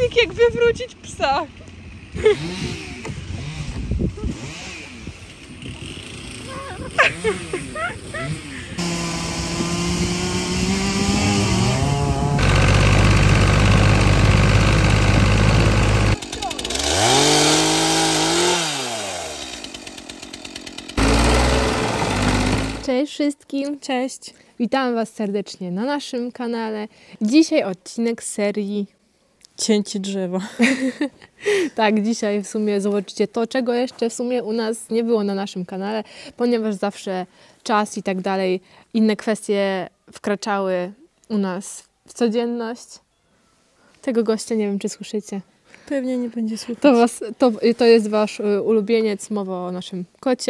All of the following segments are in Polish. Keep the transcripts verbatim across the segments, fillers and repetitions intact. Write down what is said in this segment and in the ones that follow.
filmik, jak wywrócić psa. Cześć wszystkim, cześć! Witam Was serdecznie na naszym kanale. Dzisiaj odcinek z serii Cięcie drzewa. Tak, dzisiaj w sumie zobaczycie to, czego jeszcze w sumie u nas nie było na naszym kanale, ponieważ zawsze czas i tak dalej, inne kwestie wkraczały u nas w codzienność. Tego gościa nie wiem, czy słyszycie. Pewnie nie będzie słychać. To, was, to, to jest Wasz ulubieniec, mowa o naszym kocie.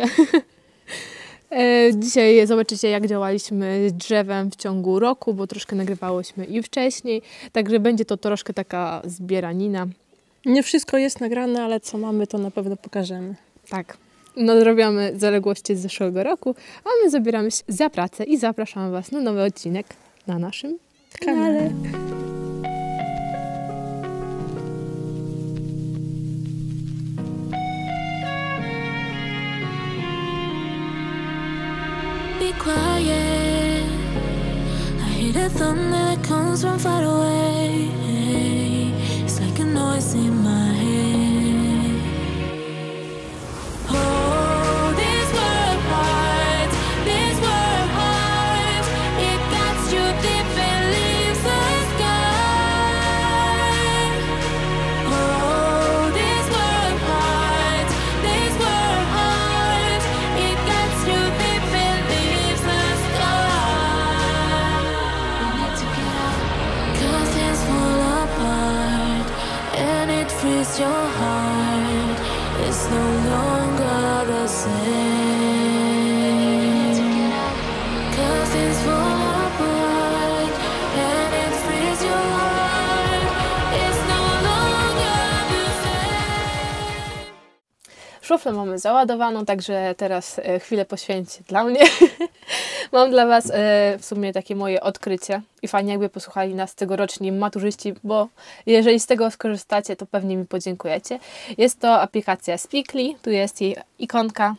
Dzisiaj zobaczycie, jak działaliśmy z drzewem w ciągu roku, bo troszkę nagrywałyśmy i wcześniej, także będzie to troszkę taka zbieranina. Nie wszystko jest nagrane, ale co mamy, to na pewno pokażemy. Tak, nadrobiamy zaległości z zeszłego roku, a my zabieramy się za pracę i zapraszam Was na nowy odcinek na naszym kanale. Be quiet. I hear the thunder that comes from far away. It's like a noise in my head. Oh, this world hurts, this world hurts. It cuts you deep and leaves the sky. Oh, this world hurts, this world hurts. It cuts you deep and leaves the sky. We need to get out. 'Cause things fall apart and it frees your heart. It's no longer the same. 'Cause things fall apart and it frees your heart. It's no longer the same. Szuflę mamy załadowaną, także teraz e, chwilę poświęćcie dla mnie. Mam dla Was e, w sumie takie moje odkrycie i fajnie, jakby posłuchali nas tegoroczni maturzyści, bo jeżeli z tego skorzystacie, to pewnie mi podziękujecie. Jest to aplikacja Speakly, tu jest jej ikonka.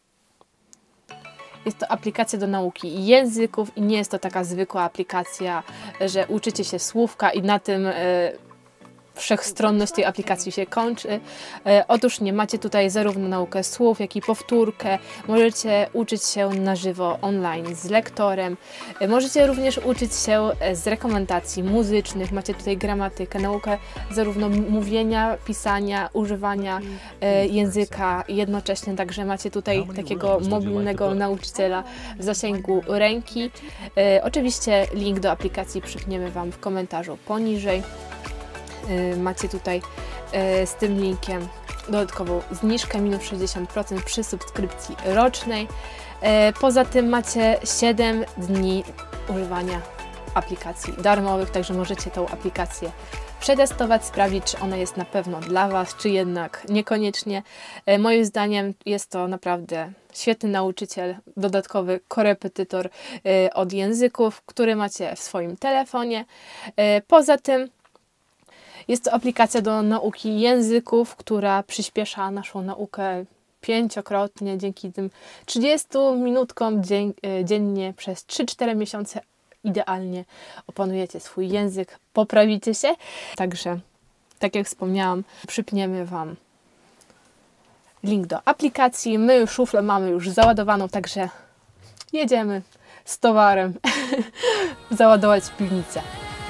Jest to aplikacja do nauki języków i nie jest to taka zwykła aplikacja, że uczycie się słówka i na tym e, wszechstronność tej aplikacji się kończy. E, otóż nie, macie tutaj zarówno naukę słów, jak i powtórkę. Możecie uczyć się na żywo online z lektorem. E, możecie również uczyć się z rekomendacji muzycznych. Macie tutaj gramatykę, naukę zarówno mówienia, pisania, używania e, języka jednocześnie. Także macie tutaj takiego mobilnego nauczyciela w zasięgu ręki. E, oczywiście link do aplikacji przypniemy Wam w komentarzu poniżej. Macie tutaj z tym linkiem dodatkową zniżkę minus sześćdziesiąt procent przy subskrypcji rocznej. Poza tym macie siedem dni używania aplikacji darmowych, także możecie tą aplikację przetestować, sprawdzić, czy ona jest na pewno dla Was, czy jednak niekoniecznie. Moim zdaniem jest to naprawdę świetny nauczyciel, dodatkowy korepetytor od języków, który macie w swoim telefonie. Poza tym jest to aplikacja do nauki języków, która przyspiesza naszą naukę pięciokrotnie dzięki tym trzydziestu minutkom dzień, dziennie przez trzy cztery miesiące. Idealnie opanujecie swój język, poprawicie się. Także, tak jak wspomniałam, przypniemy Wam link do aplikacji. My już szuflę mamy już załadowaną, także jedziemy z towarem załadować piwnicę.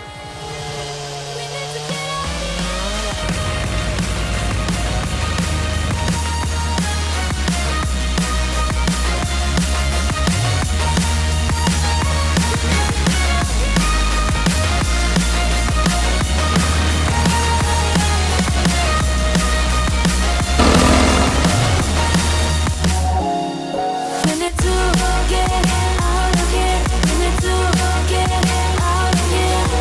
When it's all get out of here, when it's all get out of here.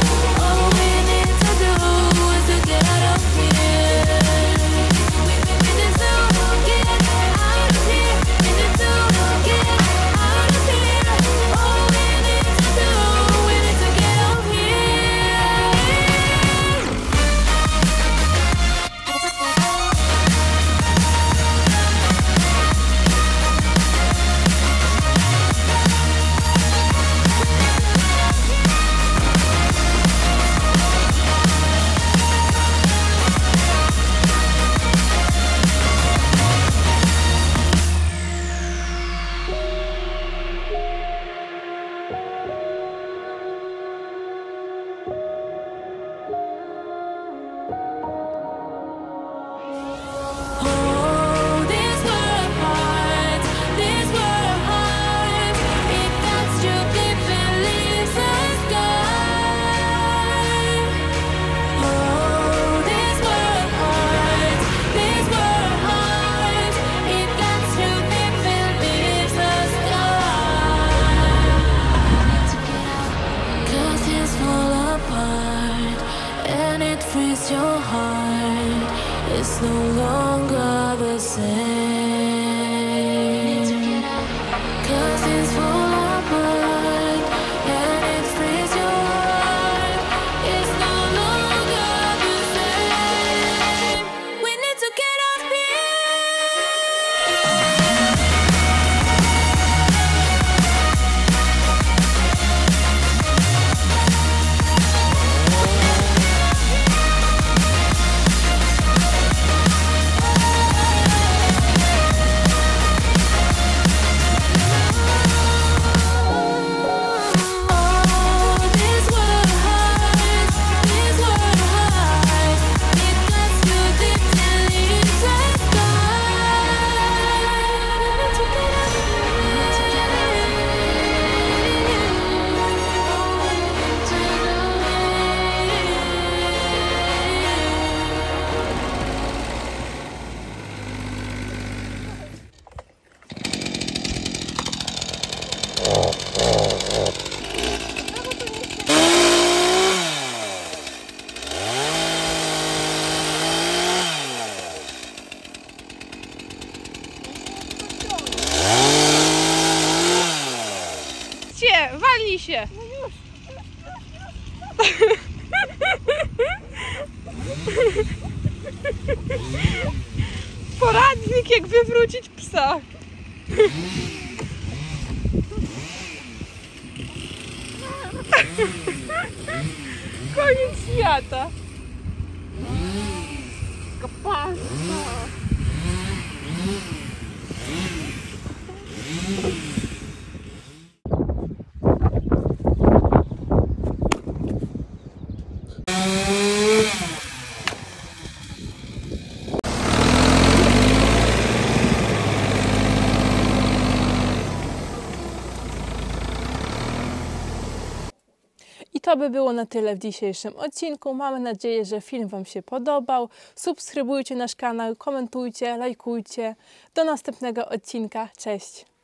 and it frees your heart. It's no longer the same. Cause it's full apart and it frees your heart. It's no longer the same. We need to get up Walnij się! Poradnik, jak wywrócić psa. Koniec świata. Kapasta. I to by było na tyle w dzisiejszym odcinku. Mamy nadzieję, że film Wam się podobał. Subskrybujcie nasz kanał, komentujcie, lajkujcie. Do następnego odcinka. Cześć!